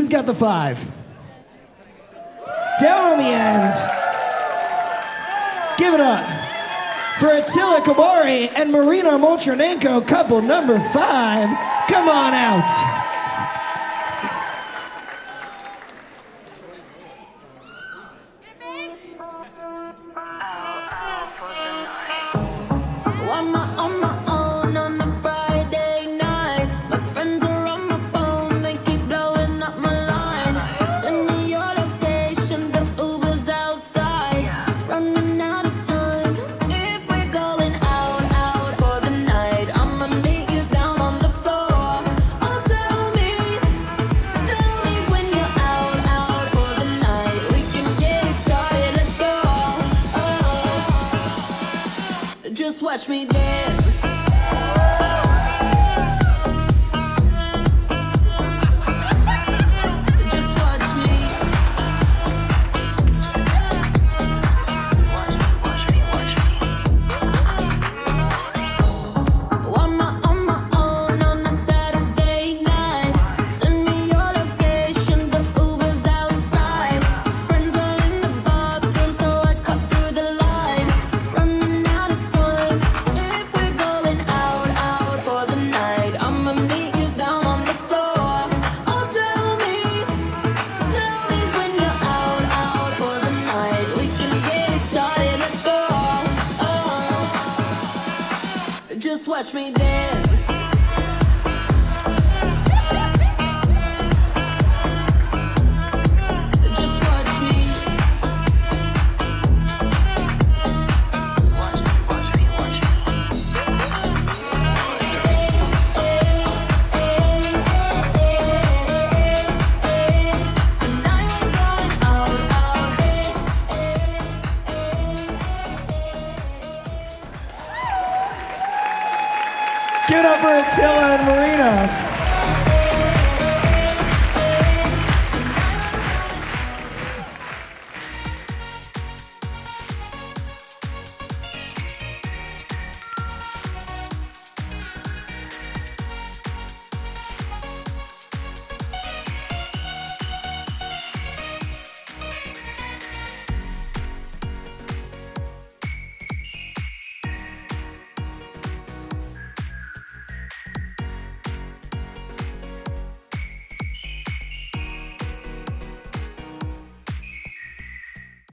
Who's got the 5? Down on the end. Give it up for Attila Kobori and Marina Motronenko, couple number 5. Come on out. Watch me dance. Just watch me. On my own on a Saturday night. Send me your location, the Uber's outside. Friends are in the bathroom, so I cut through the line. Running out of time. If we're going out for the night, I'ma meet you down on the floor. Oh, tell me when you're out for the night. We can get it started, let's go. Oh, just watch me dance. Just watch me. Tonight we're going out. Give it up for Attila and Marina.